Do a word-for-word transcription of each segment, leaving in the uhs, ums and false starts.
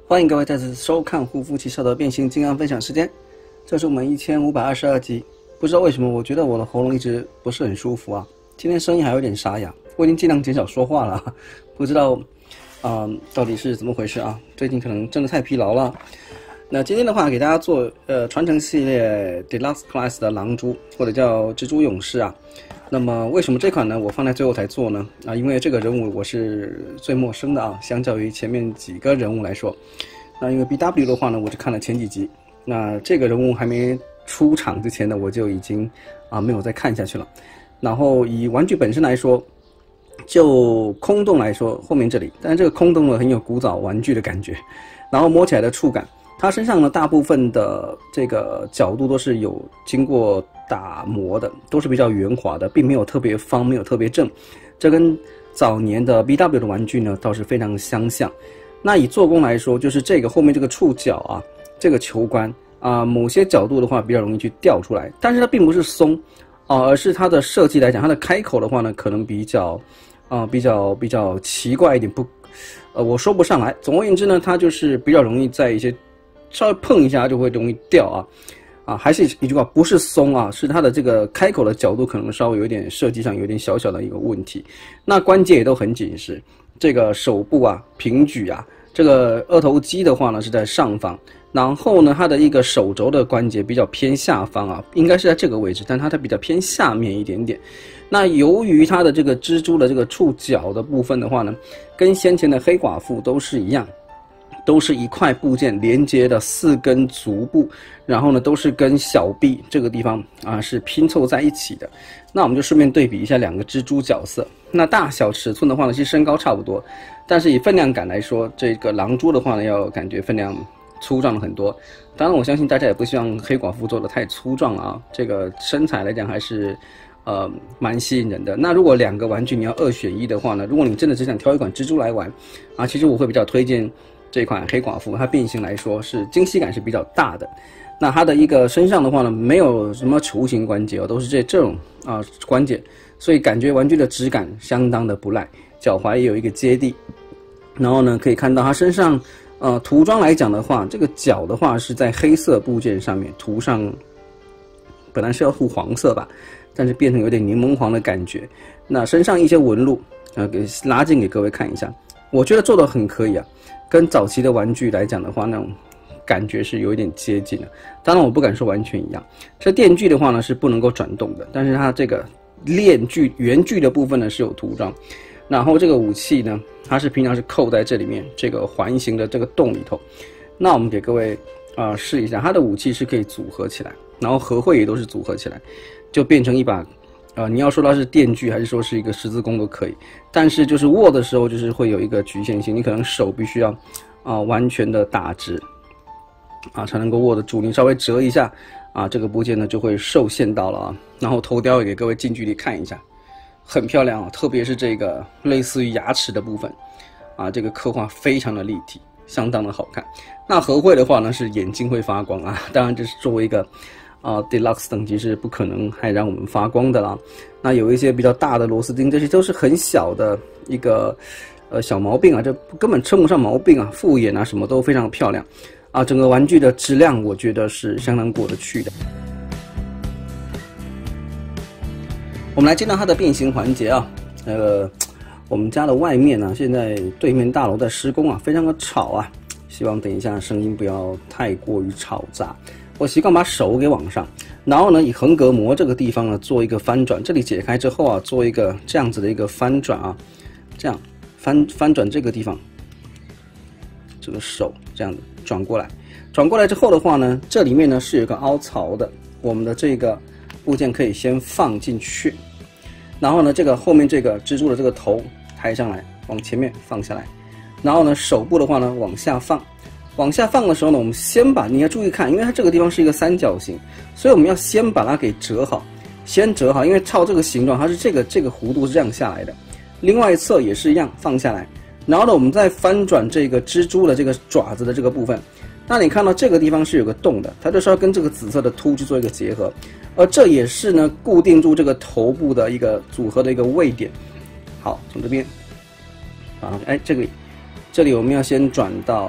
欢迎各位再次收看护肤骑手的变形金刚分享时间，这是我们一千五百二十二集。不知道为什么，我觉得我的喉咙一直不是很舒服啊，今天声音还有点沙哑，我已经尽量减少说话了，不知道，嗯、呃，到底是怎么回事啊？最近可能真的太疲劳了。那今天的话，给大家做呃传承系列 Deluxe Class 的狼蛛，或者叫蜘蛛勇士啊。那么为什么这款呢？我放在最后才做呢？啊，因为这个人物我是最陌生的啊，相较于前面几个人物来说，那因为 B W 的话呢，我只看了前几集，那这个人物还没出场之前呢，我就已经啊没有再看下去了。然后以玩具本身来说，就空洞来说，后面这里，但是这个空洞呢很有古早玩具的感觉，然后摸起来的触感。它身上呢，大部分的这个角度都是有经过打磨的，都是比较圆滑的，并没有特别方，没有特别正。这跟早年的 B W 的玩具呢，倒是非常相像。那以做工来说，就是这个后面这个触角啊，这个球关啊、呃，某些角度的话比较容易去掉出来，但是它并不是松啊、呃，而是它的设计来讲，它的开口的话呢，可能比较啊、呃、比较比较奇怪一点，不，呃，我说不上来。总而言之呢，它就是比较容易在一些稍微碰一下就会容易掉啊，啊，还是一句话，不是松啊，是它的这个开口的角度可能稍微有一点设计上有一点小小的一个问题。那关节也都很紧实，这个手部啊平举啊，这个二头肌的话呢是在上方，然后呢它的一个手肘的关节比较偏下方啊，应该是在这个位置，但它它比较偏下面一点点。那由于它的这个蜘蛛的这个触角的部分的话呢，跟先前的黑寡妇都是一样。都是一块部件连接的四根足部，然后呢都是跟小臂这个地方啊是拼凑在一起的。那我们就顺便对比一下两个蜘蛛角色。那大小尺寸的话呢，其实身高差不多，但是以分量感来说，这个狼蛛的话呢，要感觉分量粗壮了很多。当然，我相信大家也不希望黑寡妇做的太粗壮了啊，这个身材来讲还是呃蛮吸引人的。那如果两个玩具你要二选一的话呢，如果你真的只想挑一款蜘蛛来玩啊，其实我会比较推荐这款黑寡妇，它变形来说是惊喜感是比较大的。那它的一个身上的话呢，没有什么雏形关节哦，都是这这种啊、呃、关节，所以感觉玩具的质感相当的不赖。脚踝也有一个接地，然后呢可以看到它身上呃涂装来讲的话，这个脚的话是在黑色部件上面涂上，本来是要涂黄色吧，但是变成有点柠檬黄的感觉。那身上一些纹路啊、呃，给拉近给各位看一下，我觉得做得很可以啊。跟早期的玩具来讲的话，那种感觉是有一点接近的。当然，我不敢说完全一样。这电锯的话呢是不能够转动的，但是它这个链锯、圆锯的部分呢是有涂装。然后这个武器呢，它是平常是扣在这里面这个环形的这个洞里头。那我们给各位啊、呃、试一下，它的武器是可以组合起来，然后合会也都是组合起来，就变成一把。呃，你要说它是电锯还是说是一个十字弓都可以，但是就是握的时候就是会有一个局限性，你可能手必须要啊、呃、完全的打直啊才能够握得住，你稍微折一下啊，这个部件呢就会受限到了啊。然后头雕也给各位近距离看一下，很漂亮啊，特别是这个类似于牙齿的部分啊，这个刻画非常的立体，相当的好看。那合会的话呢是眼睛会发光啊，当然这是作为一个啊、呃、Deluxe 等级是不可能还让我们发光的啦。那有一些比较大的螺丝钉，这些都是很小的一个呃小毛病啊，这根本称不上毛病啊，复眼啊什么都非常漂亮啊。整个玩具的质量我觉得是相当过得去的。我们来见到它的变形环节啊，呃，我们家的外面呢、啊，现在对面大楼在施工啊，非常的吵啊，希望等一下声音不要太过于嘈杂。我习惯把手给往上，然后呢，以横膈膜这个地方呢做一个翻转，这里解开之后啊，做一个这样子的一个翻转啊，这样翻翻转这个地方，这个手这样子转过来，转过来之后的话呢，这里面呢是有个凹槽的，我们的这个部件可以先放进去，然后呢，这个后面这个蜘蛛的这个头抬上来，往前面放下来，然后呢，手部的话呢往下放。往下放的时候呢，我们先把你要注意看，因为它这个地方是一个三角形，所以我们要先把它给折好，先折好，因为照这个形状，它是这个这个弧度是这样下来的。另外一侧也是一样放下来，然后呢，我们再翻转这个蜘蛛的这个爪子的这个部分。那你看到这个地方是有个洞的，它就是要跟这个紫色的凸去做一个结合，而这也是呢固定住这个头部的一个组合的一个位点。好，从这边啊，哎，这个这里我们要先转到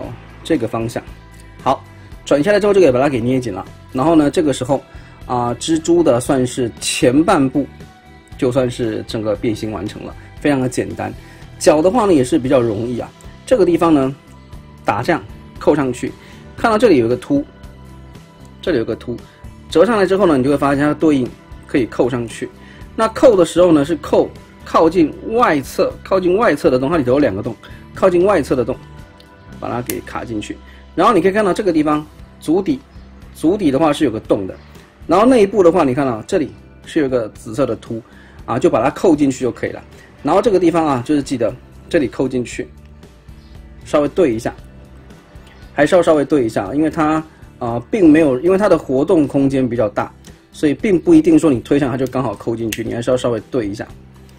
这个方向。好，转下来之后，这个也把它给捏紧了。然后呢，这个时候啊、呃，蜘蛛的算是前半部，就算是整个变形完成了，非常的简单。脚的话呢，也是比较容易啊。这个地方呢，打这样扣上去，看到这里有一个凸，这里有个凸，折上来之后呢，你就会发现它对应可以扣上去。那扣的时候呢，是扣靠近外侧，靠近外侧的洞，它里头有两个洞，靠近外侧的洞，把它给卡进去。然后你可以看到这个地方足底，足底的话是有个洞的，然后内部的话，你看到这里是有个紫色的凸，啊，就把它扣进去就可以了。然后这个地方啊，就是记得这里扣进去，稍微对一下，还是要稍微对一下，因为它啊、呃、并没有，因为它的活动空间比较大，所以并不一定说你推上它就刚好扣进去，你还是要稍微对一下。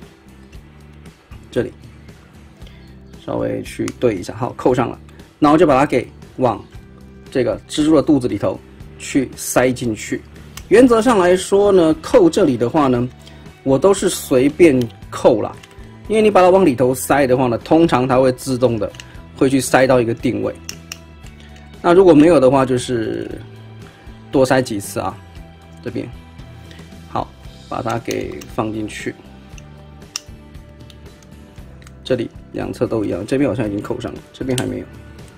这里稍微去对一下，好，扣上了，然后就把它给往这个蜘蛛的肚子里头去塞进去。原则上来说呢，扣这里的话呢，我都是随便扣啦，因为你把它往里头塞的话呢，通常它会自动的会去塞到一个定位。那如果没有的话，就是多塞几次啊。这边好，把它给放进去。这里两侧都一样，这边好像已经扣上了，这边还没有。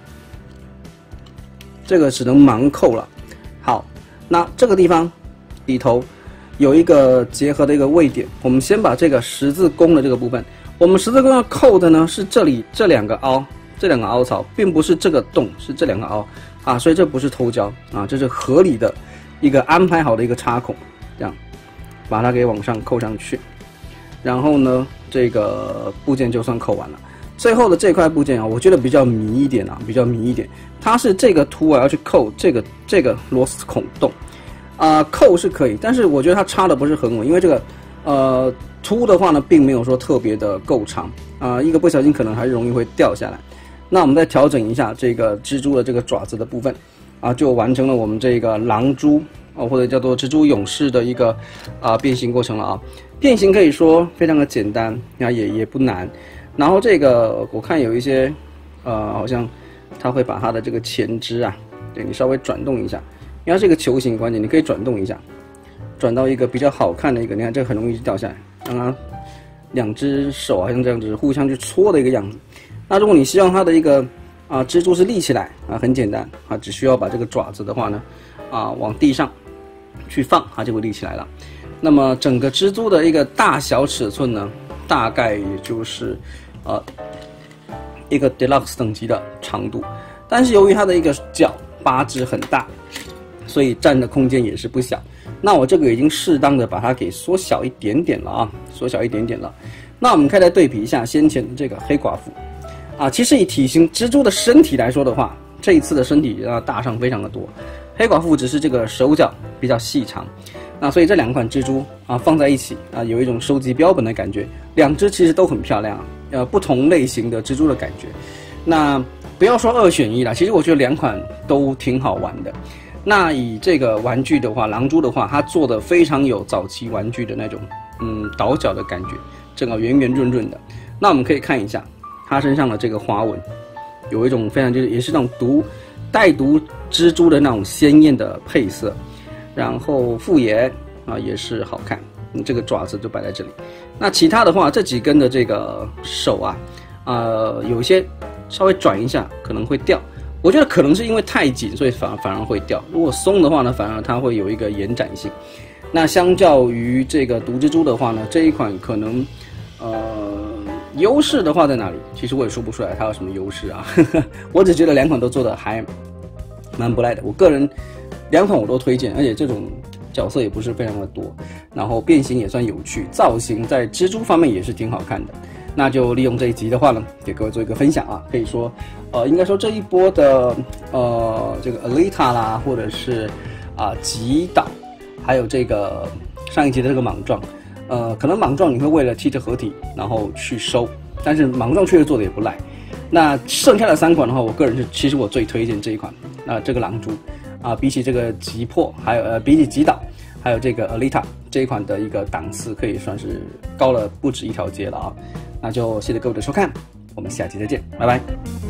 这个只能盲扣了。好，那这个地方里头有一个结合的一个位点，我们先把这个十字弓的这个部分，我们十字弓要扣的呢是这里这两个凹，这两个凹槽，并不是这个洞，是这两个凹啊，所以这不是偷胶啊，这是合理的一个安排好的一个插孔，这样把它给往上扣上去，然后呢，这个部件就算扣完了。最后的这块部件啊，我觉得比较迷一点啊，比较迷一点。它是这个凸啊，要去扣这个这个螺丝孔洞，啊、呃，扣是可以，但是我觉得它插的不是很稳，因为这个呃凸的话呢，并没有说特别的够长啊、呃，一个不小心可能还是容易会掉下来。那我们再调整一下这个蜘蛛的这个爪子的部分啊，就完成了我们这个狼蛛啊，或者叫做蜘蛛勇士的一个啊变形过程了啊。变形可以说非常的简单，那也也不难。然后这个我看有一些，呃，好像它会把它的这个前肢啊，对你稍微转动一下，因为它是一个球形关节，你可以转动一下，转到一个比较好看的一个，你看这个很容易掉下来，让它两只手好像这样子互相去搓的一个样子。那如果你希望它的一个啊、呃、蜘蛛是立起来啊，很简单啊，只需要把这个爪子的话呢，啊往地上去放，它就会立起来了。那么整个蜘蛛的一个大小尺寸呢，大概也就是呃一个 deluxe 等级的长度，但是由于它的一个脚八指很大，所以占的空间也是不小。那我这个已经适当的把它给缩小一点点了啊，缩小一点点了。那我们可以来对比一下先前的这个黑寡妇啊，其实以体型蜘蛛的身体来说的话，这一次的身体要大上非常的多。黑寡妇只是这个手脚比较细长。那所以这两款蜘蛛啊放在一起啊，有一种收集标本的感觉。两只其实都很漂亮啊，呃，不同类型的蜘蛛的感觉。那不要说二选一啦，其实我觉得两款都挺好玩的。那以这个玩具的话，狼蛛的话，它做的非常有早期玩具的那种嗯倒角的感觉，整个圆圆润润的。那我们可以看一下它身上的这个花纹，有一种非常就是也是那种毒带毒蜘蛛的那种鲜艳的配色。然后复眼啊也是好看，你这个爪子就摆在这里。那其他的话，这几根的这个手啊，呃，有一些稍微转一下可能会掉。我觉得可能是因为太紧，所以反而反而会掉。如果松的话呢，反而它会有一个延展性。那相较于这个毒蜘蛛的话呢，这一款可能呃优势的话在哪里？其实我也说不出来它有什么优势啊。我只觉得两款都做的还蛮不赖的，我个人。两款我都推荐，而且这种角色也不是非常的多，然后变形也算有趣，造型在蜘蛛方面也是挺好看的。那就利用这一集的话呢，给各位做一个分享啊，可以说，呃，应该说这一波的呃这个 Alita 啦，或者是啊极岛，还有这个上一集的这个莽撞，呃，可能莽撞你会为了替这合体然后去收，但是莽撞确实做的也不赖。那剩下的三款的话，我个人是其实我最推荐这一款，啊、呃、这个狼蛛。啊，比起这个极破，还有呃，比起极岛，还有这个 Alita 这一款的一个档次，可以算是高了不止一条街了啊。那就谢谢各位的收看，我们下期再见，拜拜。